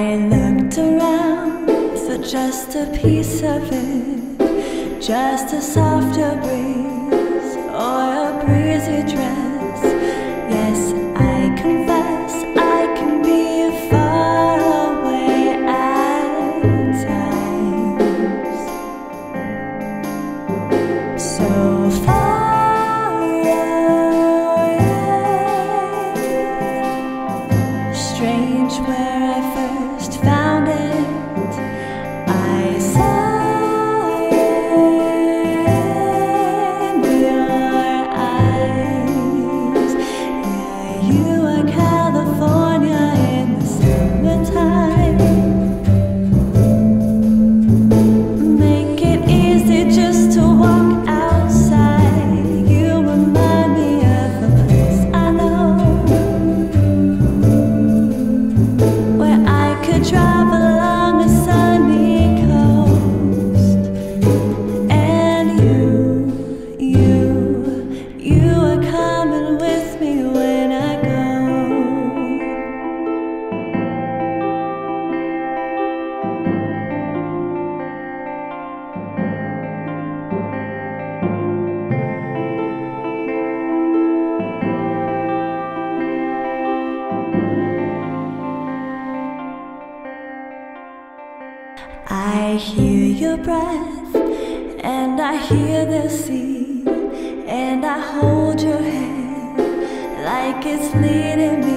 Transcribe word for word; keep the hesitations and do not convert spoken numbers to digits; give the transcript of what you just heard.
I looked around for just a piece of it, just a softer breeze or a breezy dress. Yes, I confess I can be far away at times, so far away. Strange where I first found it, I saw it in your eyes. Yeah, you are California in the summertime. Make it easy just to walk outside. You remind me of a place I know, where I could drive along a sunny coast. And you, you, you are coming with me when I go. I hear your breath, and I hear the sea, and I hold your hand like it's leading me